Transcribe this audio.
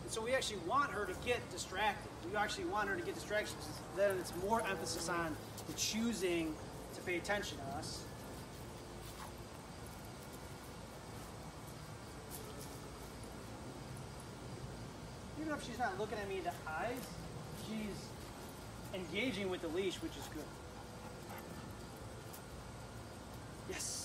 And so we actually want her to get distracted. We actually want her to get distractions. Then it's more emphasis on the choosing to pay attention to us. Even if she's not looking at me in the eyes, she's engaging with the leash, which is good. Yes.